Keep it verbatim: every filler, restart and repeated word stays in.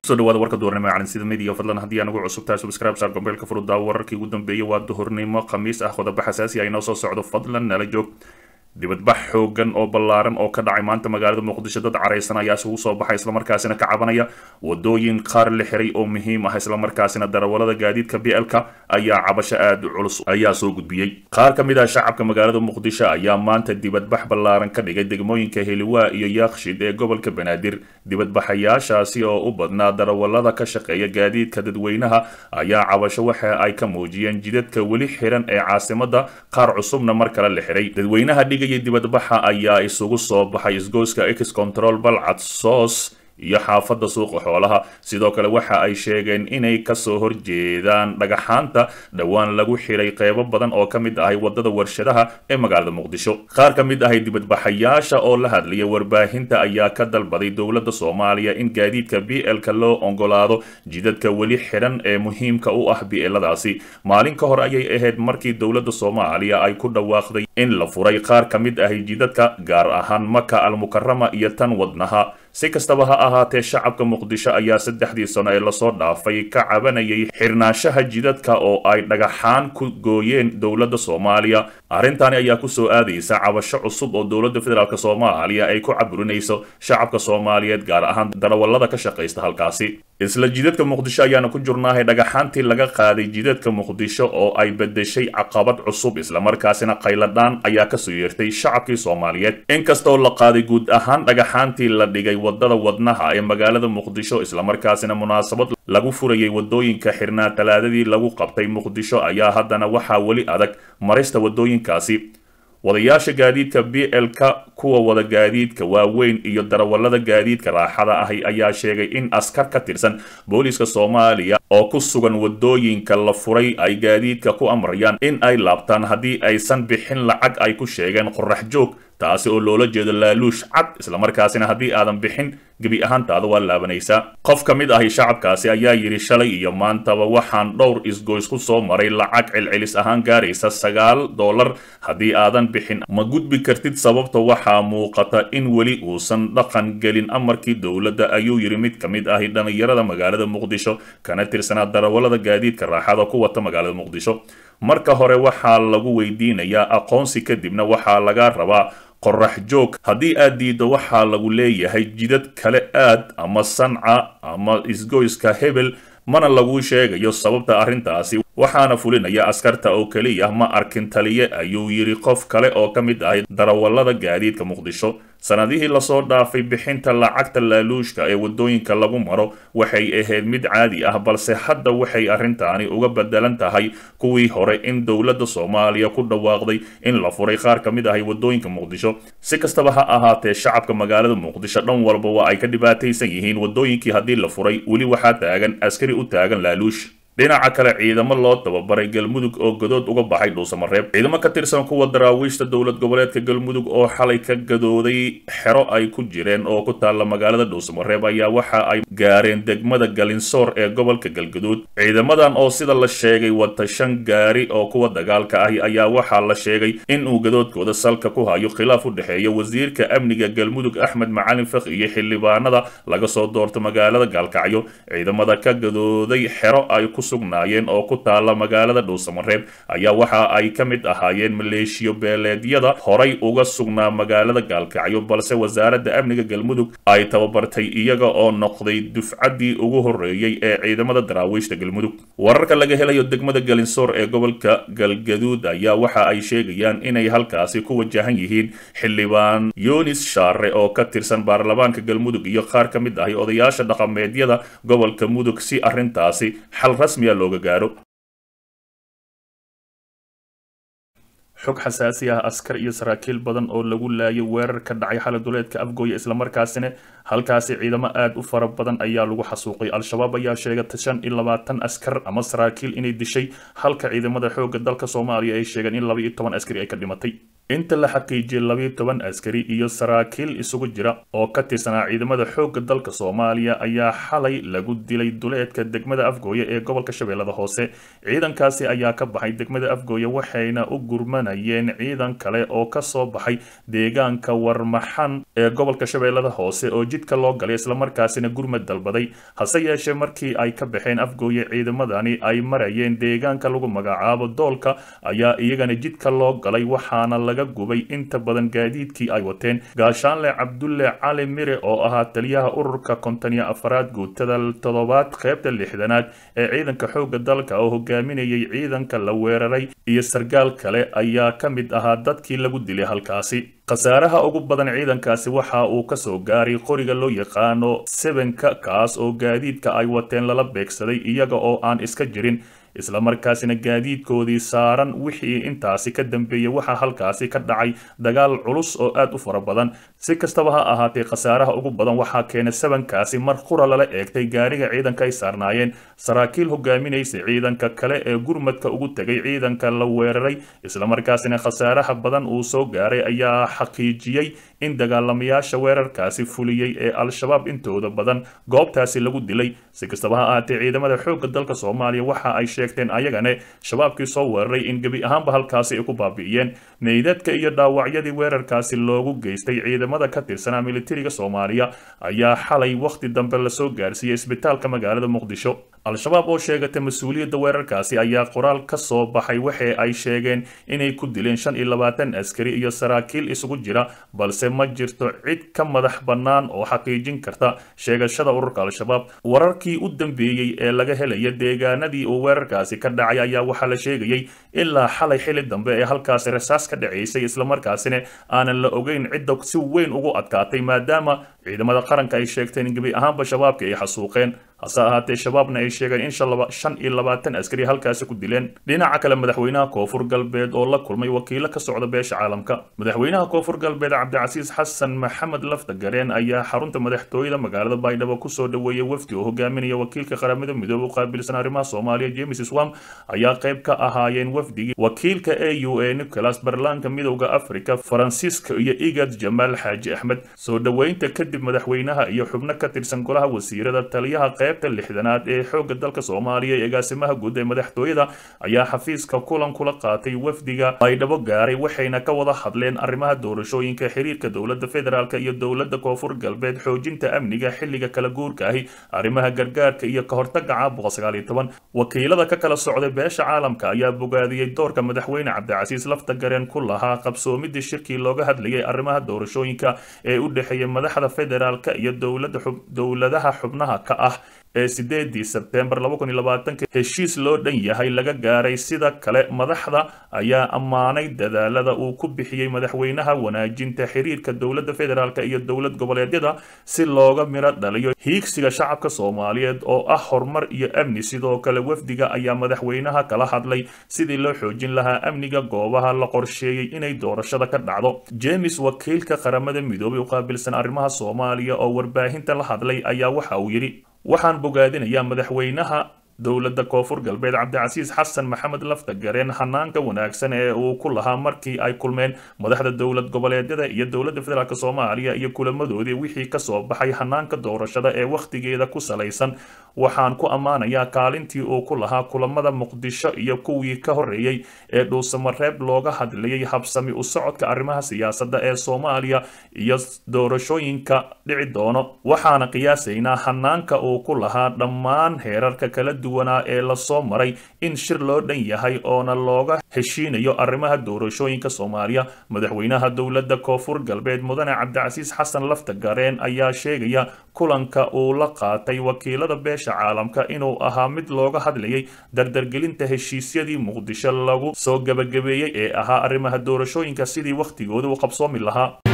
soo dhawaada warka duurnimo aan sida media fadlan hadii aan ugu cusubtahay subscribe saar gombeelka furuda wararkii ugu dambeeyay waa duhurnimo khamiis ah qodobo xasaasi ah inoo soo socdo fadlan nala joog dibadbax xoogan oo ballaaran oo ka dhacay maanta magaalada muqdisho dad careysan ayaa isugu soo baxay isla markaasina ka cabanaya wadooyin qaar la xiray oo muhiim ah isla markaasina darawalada gaadiidka B L-ka ayaa cabasho aad u culus ayaa soo gudbiyay qaar ka mid ah shacabka magaalada muqdisho ayaa maanta dibadbax ballaaran ka dhigay degmooyinka Heliwa iyo Yaaqshiid ee gobolka Banaadir dibadbaxayaashaasi oo u badnaa darawalada ka shaqeeya gaadiidka dadweynaha ayaa cabasho waxa ay ka muujiyeen jidadka weli xiran ee caasimada qaar cusubna mar kale la xiray dadweynaha dibadbaxa ayaa isugu soo baxay isgoyska X control balcad soos iyo xaafada suuqa xoolaha sidoo kale waxa ay sheegeen inay ka soo horjeedaan dhagaxaanta dhawaan lagu xiray qeybo badan oo ka mid ah wadada warshadaha ee magaalada muqdisho qaar ka mid ah dibadbaxayaasha oo la hadlaya warbaahinta ayaa ka dalbaday dowladda Soomaaliya in gaadiidka B L-ka loo ogolaado jidadka weli xiran ee muhiimka u ah B L-daasi maalin ka hor ayay ahayd markii dowladda Soomaaliya ay ku dhawaaqday in la furay qaar ka mid ah jidadka gaar ahaan Maka al-Mukarrama iyo tan wadnaha si kastaba ha ahaatee shacabka muqdisho ayaa saddexdii sano ee lasoo dhaafay ka cabanayay xirnaanshaha jidadka oo ay dhagaxaan ku gooyeen dowladda Soomaaliya arrintaani ayaa ku soo aadaysa cabasho cusub oo dowladda federaalka Soomaaliya ay ku caburinayso shacabka Soomaaliyeed gaar ahaan darawalada ka shaqeysta halkaasi isla jidadka muqdisho ayaana ku jurnaahay dhagaxaantii laga qaaday jidadka muqdisho oo ay bedeshay caqabad cusub isla markaasina qayladaan ayaa ka soo yeertay shacabkii Soomaaliyeed inkastoo la qaaday guud ahaan dhagaxaantii la dhigay wadada wadnaha ee magaalada muqdisho isla markaasina munaasabad lagu furayay wadooyinka xirnaa talaadadii lagu qabtay muqdisho ayaa haddana waxaa weli adag marista wadooyinkaasi wadayaasha gaadiidka B L-ka kuwa wada gaadiidka waaweyn iyo darawalada gaadiidka raaxada ahi ayaa sheegay in askar ka tirsan booliska Soomaaliya oo ku sugan wadooyinka la furay ay gaadiidka ku amrayaan in ay laabtaan haddii aysan bixin lacag ay ku sheegeen qorax joog taasi oo loola jeedo laaluush cad isla markaasina haddii aadan bixin gabi ahaantaada waa laabanaysaa qof ka mid ah shacabkaasi ayaa yiri shalay iyo maantaba waxaan dhowr isgoys ku soo maray lacag celcelis ahaan gaaraysa sagaal dollar haddii aadan bixin ma gudbi kartid sababta waxaa muuqata in weli uusan dhaqan gelin amarkii dowladda ayuu yiri mid ka mid ah dhalinyarada magaalada muqdisho kana tirsanaa darawalada gaadiidka raaxada ku wata magaalada muqdisho marka hore waxaa lagu weydiinayaa aqoonsi kadibna waxaa laga rabaa qorax joog haddii aad diido waxaa lagu leeyahay jidad kale aad ama sanca ama isgoyska hebel mana lagu sheegayo sababta arrintaasi waxaana fulinaya askarta oo kaliya ma arkin taliye ayuu yiri qof kale oo ka mid ah darawalada gaadiidka muqdisho sanadihii lasoo dhaafay bixinta lacagta laaluushka ee wadooyinka lagu maro waxay ahayd mid caadi ah balse hadda waxay arrintaani uga bedelan tahay kuwii hore in dowladda Soomaaliya ku dhawaaqday in la furay qaar ka mid ah wadooyinka muqdisho si kastaba ha ahaatee shacabka magaalada muqdisho dhan walba waa ay ka dhibaataysan yihiin wadooyinkii haddii la furay weli waxaa taagan askari u taagan laaluush dhinaca kale ciidamo loo tababaray galmudug oo gadood uga baxay dhuusamareeb ciidamo ka tirsan kuwa daraawiishta dowlad goboleedka galmudug oo xalay ka gadooday xero ay ku jireen oo ku taala magaalada dhuusamareeb ayaa waxa ay gaareen degmada galinsoor ee gobolka galgaduud ciidamadan oo sida la sheegay wata shan gaari oo kuwa dagaalka ah ayaa waxaa la sheegay in uu gadoodkooda salka ku hayo khilaaf u dhexeeya wasiirka amniga galmudug Axmed Macalin Faqi iyo xildhibaanada laga soo doorto magaalada Gaalkacyo ciidamada ka gadooday xero ay ku sugnaayeen oo ku taala magaalada dhuusamareeb ayaa waxa ay ka mid ahaayeen maleeshiyo beeleedyada horay uga sugnaa magaalada Gaalkacyo balse wasaaradda amniga galmudug ay tababartay iyaga oo noqday dufcadii ugu horeeyay ee ciidamada daraawiishta galmudug wararka laga helayo degmada galinsoor ee gobolka galgaduud ayaa waxa ay sheegayaan inay halkaasi ku wajahan yihiin xildhibaan Yunis Shaare oo ka tirsan baarlamaanka galmudug iyo qaar ka mid ah odayaasha dhaqameedyada gobolka mudug si arrintaasi xal rasmi ah looga gaaro xog xasaasi ah askar iyo saraakiil badan oo lagu laayay weerar ka dhacay xalay duleedka Afgooye isla markaasina halkaasi ciidamo aad u fara badan ayaa lagu xasuuqay al-shabaab ayaa sheegay shan iyo labaatan askar ama saraakiil inay dishay halka ciidamada xoogga dalka Soomaaliya ay sheegeen in laba iyo toban askari ay ka dhimatay inta la xaqiijiyay labiyo toban askari iyo saraakiil isugu jira oo ka tirsanaa ciidamada xoogga dalka Soomaaliya ayaa xalay lagu dilay duleedka degmada Afgooye ee gobolka Shabeellada Hoose ciidankaasi ayaa ka baxay degmada Afgooye waxayna u gurmanayeen ciidan kale oo ka soo baxay deegaanka Warmaxan ee gobolka Shabeellada Hoose oo jidka loo galay isla markaasina gurmad dalbaday hase yeeshee markii ay ka baxeen Afgooye ciidamadani ay marayeen deegaanka lagu magacaabo Doolka ayaa iyagana jidka loo galay waxaana laga gubay inta badan gaadiidkii ay wateen gaashaanle Cabdulle Cali Mire oo ahaa taliyaha ururka konton afraad guutada toddobaad qaybta lixdanaad ee ciidanka xoogga dalka oo hogaaminayay ciidanka la weeraray iyo sargaal kale ayaa ka mid ahaa dadkii lagu dilay halkaasi khasaaraha ugu badan ciidankaasi waxa uu ka soo gaaray qoriga loo yaqaano seven-ka kaas oo gaadiidka ay wateen lala beegsaday iyaga oo aan iska jirin isla markaasina gaadiidkoodii saaran wixii intaasi ka dambeeyay waxa halkaasi ka dhacay dagaal culus oo aad u fara badan si kastaba ha ahaatee khasaaraha ugu badan waxa keenay seven-kaasi mar qura lala eegtay gaariga ciidanka ay saarnaayeen saraakiil hogaaminaysa ciidanka kale ee gurmadka ugu tagay ciidanka la weeraray isla markaasina khasaaraha badan uu soo gaaray ayaa xaqiijiyay in dagaalamayaasha weerarkaasi fuliyay ee al-shabaab intooda badan goobtaasi lagu dilay si kastaba ha ahaatee ciidamada xoogga dalka Soomaaliya waxa ay sheegteen ayagana shabaabkii soo weeraray in gabi ahaanba halkaasi ay ku baabi'iyeen meydadka iyo dhaawacyadii weerarkaasi loogu geystay ciidamada ka tirsanaa militariga Soomaaliya ayaa xalay waqti dambe la soo gaarsiiyay isbitaalka magaalada Muqdisho al-shabaab oo sheegatay mas'uuliyadda weerarkaasi ayaa qoraal ka soo baxay waxa ay sheegeen inay ku dileen shan iyo labaatan askari iyo saraakiil isugu jira balse ma jirto cid ka madax bannaan oo xaqiijin karta sheegashada ururka al-shabaab wararkii u dambeeyay ee laga helay deegaanadii uu weerarkaasi ka dhacay ayaa waxa la sheegayay ilaa xalay xili dambe ee halkaas rasaas ka dhaceysay isla markaasina aanan la ogeyn cidda si weyn ugu adkaatay maadaama ciidamada qaranka ay sheegteen in gabi ahaanba shabaabka ay xasuuqeen hase ahaatee shabaabna ay sheegeen in shan iyo labaatan askari halkaasi ku dileen dhinaca kale madaxweynaha koonfur galbeed oo la kulmay wakiilo ka socda beesha caalamka madaxweynaha koonfur galbeed Cabdicasiis Xasan Maxamed Laftagareen ayaa xarunta madaxtooyada magaalada Baydhabo ku soo dhaweeyay wafdi oo hogaaminaya wakiilka qaramada midoobay u qaabilsan arrimaha Soomaaliya James Swam ayaa qayb ka ahaayeen wafdigii wakiilka A U A Nicholas Barlanka midowga Afrika Francisco iyo Igad Jamal Xaaji Ahmed soo dhaweynta kadib madaxweynaha iyo xubno ka tirsan golaha wasiirada taliyaha qaybta lixdanaad ee xoogga dalka Soomaaliya ee agaasimaha guud ee madaxtooyada ayaa xafiiska kulan kula qaatay wafdiga Baydhabo gaaray waxayna ka wada hadleen arrimaha doorashooyinka xiriirka dowladda federaalka iyo dowladda koonfur galbeed xoojinta amniga xilliga kala guurka ahi arrimaha gargaarka iyo ka hortagga caabuqa sagaal iyo toban wakiilada ka kala socday beesha caalamka ayaa bogaadiyay doorka madaxweyne Cabdicasiis Laftagareen ku lahaa qabsoomidii shirkii looga hadlayay arrimaha doorashooyinka ee u dhaxeeyay madaxda federaalka iyo dowladda dowladaha xubnaha ka ah ee sideedii Sebtembar laba kun iyo labaatan heshiis loo dhan yahay laga gaaray sida kale madaxda ayaa ammaanay dadaalada uu ku bixiyay madaxweynaha wanaajinta xiriirka dowladda federaalka iyo dowlad goboleedyada si looga miro dhaliyo hiigsiga shacabka Soomaaliyeed oo ah horumar iyo amni sidoo kale wafdiga ayaa madaxweynaha kala hadlay sidii loo xoojin lahaa amniga goobaha la qorsheeyay inay doorashada ka dhacdo James wakiilka qaramada midoobay u qaabilsan arrimaha Soomaaliya oo warbaahinta la hadlay ayaa waxa uu yiri waxaan bogaadinayaa madaxweynaha dowladda koonfur galbeed Cabdicasiis Xasan Maxamed Laftagareen hanaanka wanaagsan ee uu ku lahaa markii ay kulmeen madaxda dowlad goboleedyada iyo dowladda federaalka Soomaaliya iyo kulamadoodii wixii ka soo baxay hanaanka doorashada ee waqtigeeda ku salaysan waxaan ku ammaanayaa kaalintii uu ku lahaa kulamada Muqdisho iyo kuwii ka horeeyay ee dhuusamareeb looga hadlayay habsami u socodka arrimaha siyaasadda ee Soomaaliya iyo doorashooyinka dhici doono waxaana qiyaasaynaa hanaanka uu ku lahaa dhammaan heerarka kala duwanaa ee la soo maray in shir loo dhan yahay oona looga heshiinayo arrimaha doorashooyinka Soomaaliya madaxweynaha dowladda koonfur galbeed mudane Cabdicasiis Xasan Laftagareen ayaa sheegaya kulanka uu la qaatay wakiilada beesha caalamka inuu ahaa mid looga hadlayay dardargelinta heshiisyadii Muqdisho lagu soo gabagabeeyay ee ahaa arrimaha doorashooyinka sidii waqtigooda u qabsoomi lahaa